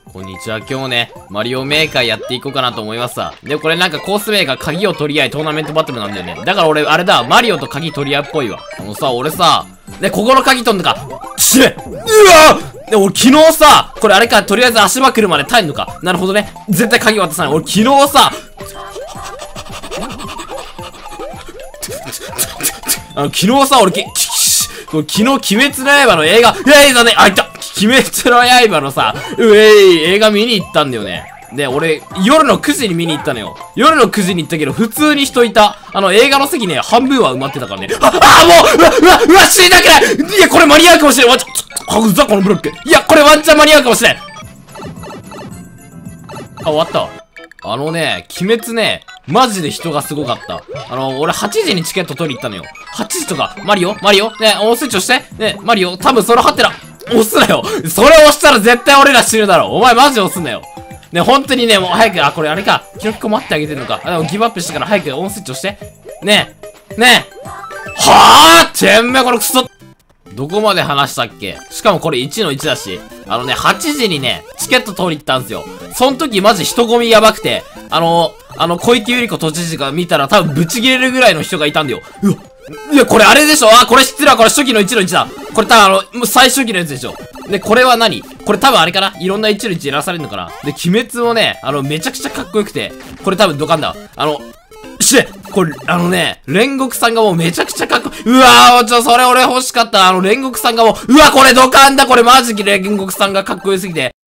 こんにちは、今日ね、マリオメーカーやっていこうかなと思いますさ。で、これなんかコースメーカー鍵を取り合いトーナメントバトルなんだよね。だから俺、あれだ、マリオと鍵取り合うっぽいわ。俺さ、で、ここの鍵取んのか。うわで、俺昨日さ、これあれか、とりあえず足場来るまで耐えんのか。なるほどね。絶対鍵渡さない。俺昨日さ、昨日さ、俺昨日、鬼滅の刃の映画、あ、いた鬼滅の刃のさ、映画見に行ったんだよね。で、俺、夜の9時に見に行ったのよ。夜の9時に行ったけど、普通に人いた。映画の席ね、半分は埋まってたからね。もう死にたくない。いや、これ間に合うかもしれん。うざ、このブロック。いや、これワンチャン間に合うかもしれん。終わったわ。鬼滅ね、マジで人がすごかった。俺8時にチケット取り行ったのよ。8時とか、マリオね、スイッチ押して。ね、マリオ、多分そのハテナ、押すなよ。それ押したら絶対俺ら死ぬだろ。お前マジ押すなよ。ね、本当にね、もう早く、これあれか。キノピコ待ってあげてるのか。ギブアップしてから早くオンスイッチ押して。ねはぁてめえこのクソどこまで話したっけ？しかもこれ1の1だし。8時にね、チケット取り行ったんすよ。その時マジ人混みやばくて、小池百合子都知事が見たら多分ブチ切れるぐらいの人がいたんだよ。いや、これあれでしょ？これ知ってるわ。これ初期の1の1だ。これ多分最初期のやつでしょ。で、これは何？これ多分あれかな？いろんな1の1やらされるのかな？で、鬼滅もね、めちゃくちゃかっこよくて、これ多分ドカンだ。これ、煉獄さんがもうめちゃくちゃかっこいい。うわー、それ俺欲しかった。煉獄さんがもう、うわ、これドカンだ。これマジで煉獄さんがかっこよすぎて。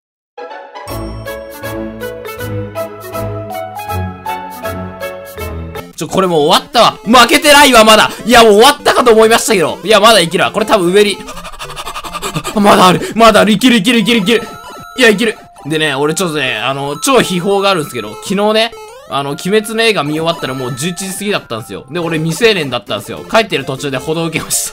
これもう終わったわ。負けてないわ、まだ。いや、もう終わったかと思いましたけど。いや、まだいけるわ。これ多分上に。まだある。いける。いや、いける。でね、俺ちょっとね、超秘宝があるんですけど、昨日ね、鬼滅の映画見終わったらもう11時過ぎだったんですよ。で、俺未成年だったんですよ。帰ってる途中で歩道受けました。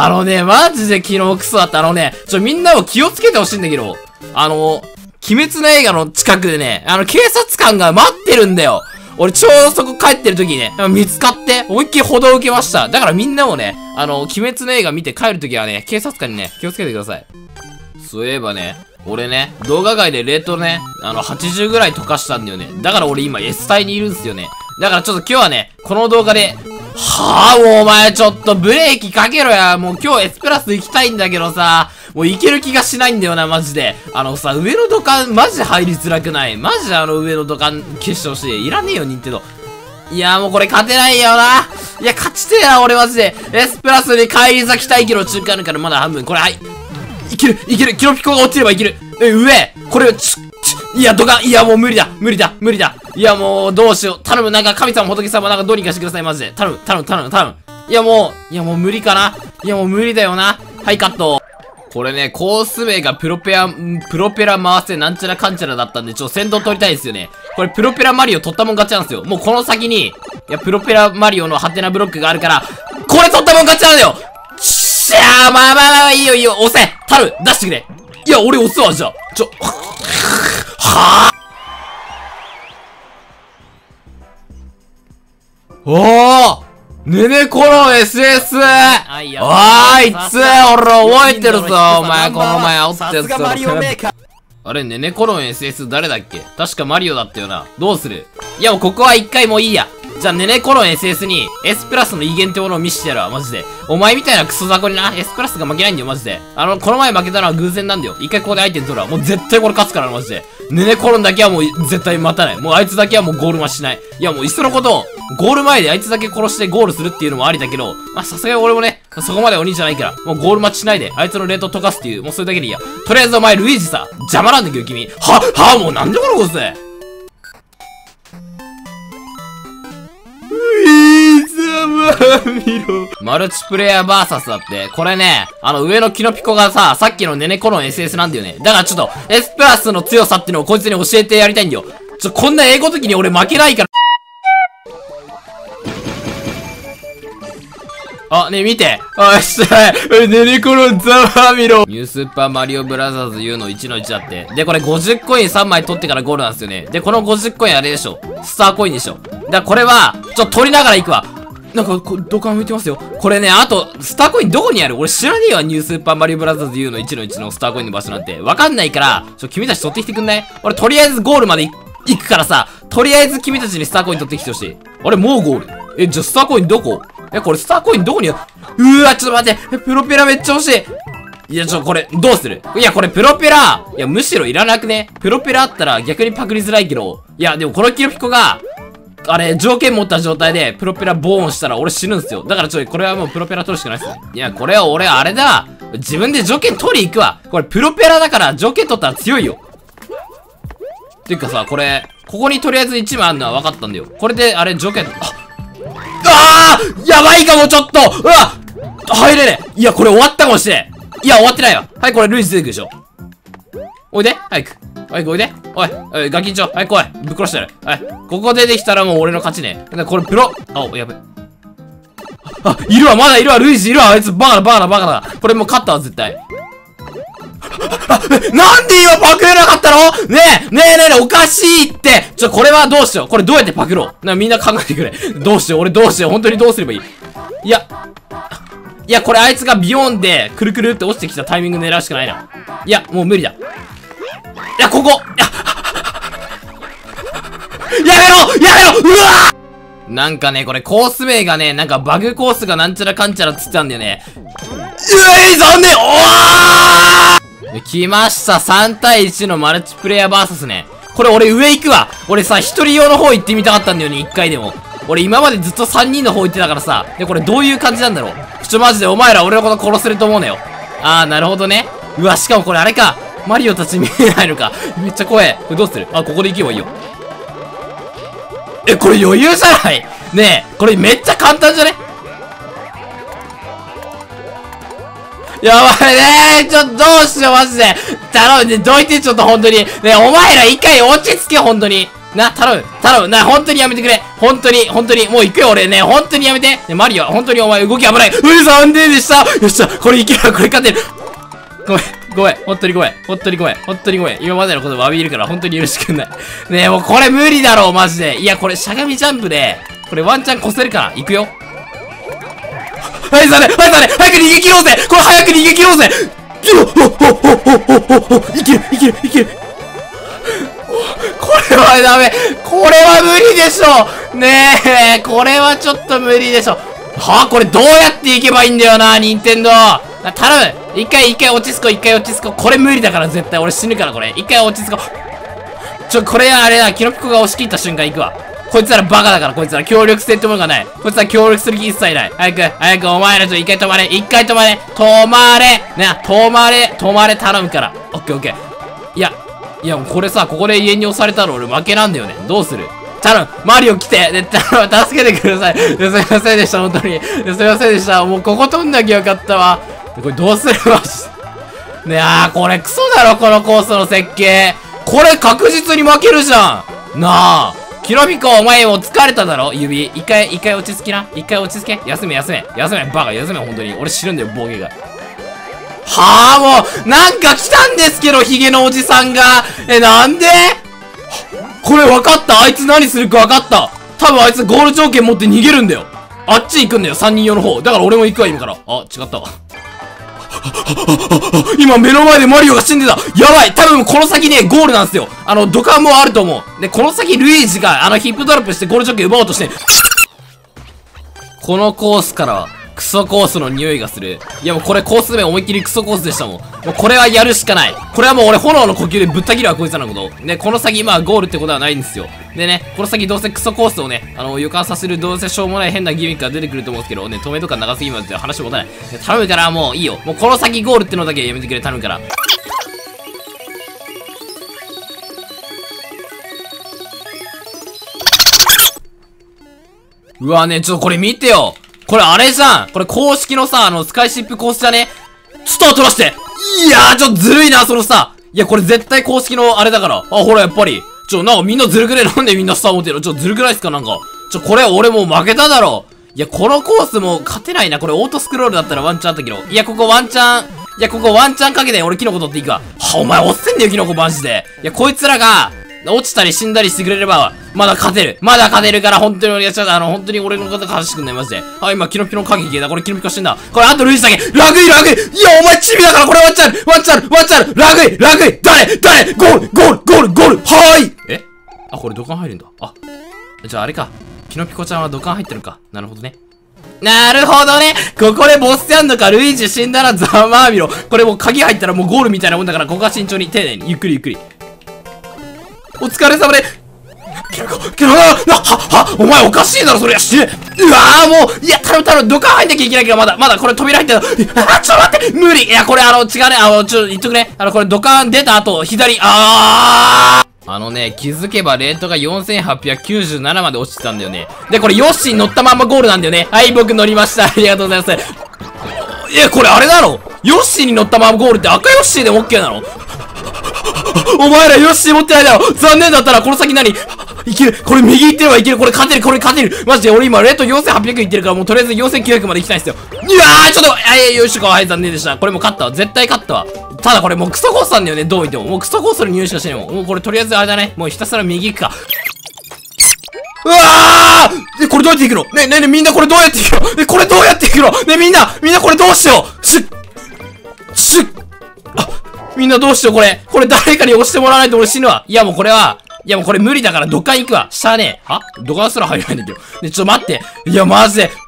マジで昨日クソだった。みんなも気をつけてほしいんだけど、鬼滅の映画の近くでね、警察官が待ってるんだよ。俺ちょうどそこ帰ってる時にね、見つかって、思いっきり歩道受けました。だからみんなもね、鬼滅の映画見て帰る時はね、警察官にね、気をつけてください。そういえばね、俺ね、動画外でレートね、80ぐらい溶かしたんだよね。だから俺今 S 帯にいるんすよね。だからちょっと今日はね、この動画で、もうお前ちょっとブレーキかけろや。もう今日 S プラス行きたいんだけどさ、もう行ける気がしないんだよな、マジで。上の土管、マジ入りづらくない？マジ上の土管消してほしい。いらねえよ、任天堂。いやもうこれ勝てないよな。いや、勝ちてえな、俺マジで。S プラスに帰り咲きたいけど、中間あるからまだ半分。これ、はい。いける。キノピコが落ちればいける。上これ、いや、ドカン、いや、もう無理だ。いや、もう、どうしよう。頼む、神様、仏様、どうにかしてください、マジで。頼む。いや、もう無理かな。いや、もう無理だよな。はい、カット。これね、コース名がプロペラ回せなんちゃらかんちゃらだったんで、先導取りたいですよね。これ、プロペラマリオ取ったもん勝ちなんですよ。もうこの先に、いや、プロペラマリオのハテナブロックがあるから、これ取ったもん勝ちなんだよ。まあ、いいよ、押せ。頼む、出してくれ。いや、俺押すわ、じゃあ。ねねこの SS！ あいつ、俺覚えてるぞ、お前、この前煽ったやつ。あれ、ねねこの SS 誰だっけ？確かマリオだったよな。どうする？いや、もうここは一回もういいや。じゃあ、ねねこの SS に S プラスの威厳ってものを見せてやるわ、マジで。お前みたいなクソ雑魚にな、S プラスが負けないんだよ、マジで。この前負けたのは偶然なんだよ。一回ここでアイテム取るわ。もう絶対これ勝つからな、マジで。ねねころんだけはもう絶対待たない。もうあいつだけはもうゴールはしない。いや、もういっそのことを、ゴール前であいつだけ殺してゴールするっていうのもありだけど、まあ、さすがに俺もね、そこまで鬼じゃないから、もうゴール待ちしないで、あいつのレート溶かすっていう、もうそれだけでいいや。とりあえずお前、ルイージさ、邪魔なんだけど君。もうなんでこのことでマルチプレイヤーバーサスだって、これね、上のキノピコがさっきのねねこの SS なんだよね。だからちょっと、S プラスの強さっていうのをこいつに教えてやりたいんだよ。こんな英語時に俺負けないから。ねえ見て。ねねこのザワミロ。ニュースーパーマリオブラザーズ U の1の1だって。で、これ50コイン3枚取ってからゴールなんですよね。で、この50コインあれでしょ。スターコインでしょ。だからこれは、取りながら行くわ。 なんか、土管浮いてますよ。これね、あと、スターコインどこにある？俺知らねえわ、ニュースーパーマリオブラザーズ U の1の1のスターコインの場所なんて。わかんないから、君たち取ってきてくんない？俺とりあえずゴールまで行くからさ、とりあえず君たちにスターコイン取ってきてほしい。あれ、もうゴール。じゃあスターコインどこ？これスターコインどこにある？うわ、ちょっと待って。プロペラめっちゃ欲しい。いや、これ、どうする？いや、これプロペラ、いや、むしろいらなくね？プロペラあったら逆にパクりづらいけど、いや、でもこのキロピコが、あれ、条件持った状態で、プロペラボーンしたら俺死ぬんすよ。だからこれはもうプロペラ取るしかないっすね。いや、これは俺、あれだ。自分で条件取り行くわ。これ、プロペラだから条件取ったら強いよ。ていうかさ、これ、ここにとりあえず1枚あるのは分かったんだよ。これで、あれ、条件、やばいかも、ちょっとうわ入れねえ。いや、これ終わったかもしれん。いや、終わってないわ。はい、これ、ルイージ出てくるでしょ。おいで早く。早くおいで。おい、ガキンチョ。はい、来い。ぶっ殺してやる。はい。ここ出てきたらもう俺の勝ちね。これ、やべ。いるわ、まだいるわ、ルイージいるわ。あいつ、バカだ。これもう勝ったわ、絶対。なんで今パクれなかったの？ねえ、おかしいって。これはどうしよう。これどうやってパクろう。みんな考えてくれ。どうしよう、俺どうしよう。本当にどうすればいい？いや、これあいつがビヨーンで、くるくるって落ちてきたタイミング狙うしかないな。いや、もう無理だ。いや、ここやめろうわなんかね、これコース名がね、なんかバグコースがなんちゃらかんちゃらつってたんだよね。残念来ました。3対1のマルチプレイヤーバーサスね。これ俺上行くわ。俺さ、一人用の方行ってみたかったんだよね、1回でも。俺今までずっと3人の方行ってたからさ。で、これどういう感じなんだろう。マジでお前ら俺のこと殺せると思うなよ。なるほどね。うわ、しかもこれあれか。マリオたち見えないのか。めっちゃ怖え。これどうする？ここで行けばいいよ。これ余裕じゃない？ねえ、これめっちゃ簡単じゃね？やばいねー。どうしよう、マジで。頼むね、どいて、ちょっと本当に。ねえ、お前ら一回落ち着け、本当に。頼む。本当にやめてくれ。本当に。もう行くよ、俺ね。本当にやめて。ね、マリオ、本当にお前動き危ない。残念でした。よっしゃ、これいけるわ、これ勝てる。ごめん。本当にごめん。今までのこと詫びるから、本当に許してくんない。ねえ、もうこれ無理だろう、マジで。いや、これ、しゃがみジャンプで、これワンチャン越せるから。行くよ。早く逃げ切ろうぜ。これ早く逃げ切ろうぜ。いける。これはダメ。これは無理でしょ。ねえ、これはちょっと無理でしょ。これどうやっていけばいいんだよな、ニンテンドー。頼む。一回落ち着こう。これ無理だから絶対。俺死ぬからこれ。一回落ち着こう。これはあれだ。キノピコが押し切った瞬間行くわ。こいつらバカだから、こいつら協力性ってものがない。こいつら協力する気一切ない。早く、お前ら一回止まれ。止まれ、頼むから。オッケー。いや、これさ、ここで家に押されたら俺負けなんだよね。どうする？頼む、マリオ来て。助けてください。すいませんでした、本当に。すいませんでした。もうここ取んなきゃよかったわ。これどうすればねえ、これクソだろ、このコースの設計。これ確実に負けるじゃん。なあ。キノピコ、お前も疲れただろ指。一回落ち着きな。落ち着け。休め。バカ、休め、本当に。俺死ぬんだよ、ボケが。もう、なんか来たんですけど、ヒゲのおじさんが。なんで？これ分かった。あいつ何するか分かった。多分あいつゴール条件持って逃げるんだよ。あっち行くんだよ、3人用の方。だから俺も行くわ、今から。違ったわ。今目の前でマリオが死んでた。やばい。多分この先ね、ゴールなんですよ。土管もあると思う。で、この先ルイージがヒップドロップしてゴール条件奪おうとして。このコースからは、クソコースの匂いがする。いやもうこれコース名思いっきりクソコースでしたもん。もうこれはやるしかない。これはもう俺炎の呼吸でぶった切るわ、こいつらのこと。で、この先まあゴールってことはないんですよ。でね、この先どうせクソコースをね、予感させるどうせしょうもない変なギミックが出てくると思うんですけど、ね、止めとか長すぎまで話持たない。頼むからもういいよ。もうこの先ゴールってのだけやめてくれ、頼むから。うわね、これ見てよ。これあれじゃん。これ公式のさ、スカイシップコースじゃね？スタートらして。いやー、ちょっとずるいな、そのさ。いや、これ絶対公式のあれだから。ほら、やっぱり。なんかみんなずるくね？なんでみんなスター持ってるの？ずるくないっすかなんか。これ俺もう負けただろ。いや、このコースも勝てないな。これオートスクロールだったらワンチャンあったけど。いや、ここワンチャンかけて俺キノコ取っていいか。お前押せんねよ、キノコマジで。いや、こいつらが、 落ちたり死んだりしてくれれば、まだ勝てる。まだ勝てるから、本当に俺がちょっと本当に俺のこと悲しくなりまして。あ、今、キノピの影消えた。これキノピカ死んだ。これ、あとルイージだけ。ラグイいや、お前チビだから、これワンチャンラグイ誰ゴールはーいえあ、これ土管入るんだ。あ、じゃああれか。キノピコちゃんは土管入ってるか。なるほどね。なるほどね。ここでボスやんのか。ルイージ死んだらざまあみろ。これもう鍵入ったらもうゴールみたいなもんだから、ここは慎重に、丁寧に、ゆっくり。お疲れ様で。お前おかしいだろ、それ。うわーもう、いや、頼む、どっか入んなきゃいけないけど、まだこれ扉入ってる。ちょっと待って、無理。いや、これ違うね。言っとくね。これ土管出た後、左、気づけばレートが4897まで落ちてたんだよね。で、これヨッシーに乗ったまんまゴールなんだよね。はい、僕乗りました。ありがとうございます。これあれだろ。ヨッシーに乗ったままゴールって赤ヨッシーでも OK なの？お前らヨッシー持ってないだろ。残念だったらこの先何？いける。これ右行ってればいける。これ勝てる。マジで俺今レート4800いってるから、もうとりあえず4900まで行きたいんですよ。ちょっと、よしか、はい、残念でした。これも勝ったわ。絶対勝ったわ。ただこれもうクソコースなんだよね、どう見ても。もうクソコースの匂いしかしないもん。もうこれとりあえずあれだね。もうひたすら右行くか。これどうやって行くの？ね、みんなこれどうやって行くの？これどうやって行くの？みんなこれどうしよう？みんなどうしようこれ誰かに押してもらわないと俺死ぬわ。もうこれ無理だから土管行くわ。しゃあねえ。土管すら入らないんだけど。ね、ちょっと待って。マジで。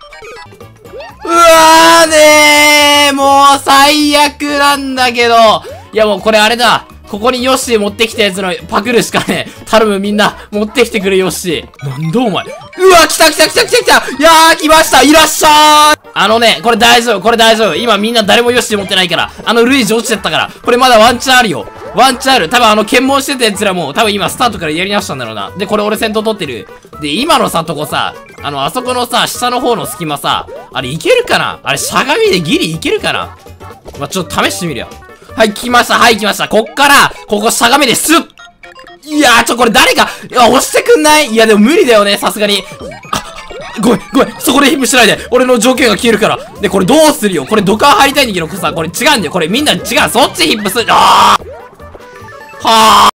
もう最悪なんだけど。もうこれあれだ。ここにヨッシー持ってきたやつのパクるしかねえ。頼むみんな、持ってきてくれヨッシー。なんだお前。来た来ましたいらっしゃーこれ大丈夫。今みんな誰もヨッシー持ってないから。ルイージ落ちちゃったから。これまだワンチャンあるよ。多分検問してたやつらも、多分今スタートからやり直したんだろうな。で、これ俺先頭取ってる。で、今のとこさ、あそこのさ、下の方の隙間さ、あれいけるかな？あれしゃがみでギリいけるかな？ちょっと試してみるよ。はい、来ました。こっから、ここしゃがみですっ。これ誰か、押してくんない？でも無理だよね、さすがに。ごめん。そこでヒップしないで。俺の条件が消えるから。で、これどうするよ？これ土管入りたいんだけどさ、これ違うんだよ。これみんな違う。そっちヒップする。はぁ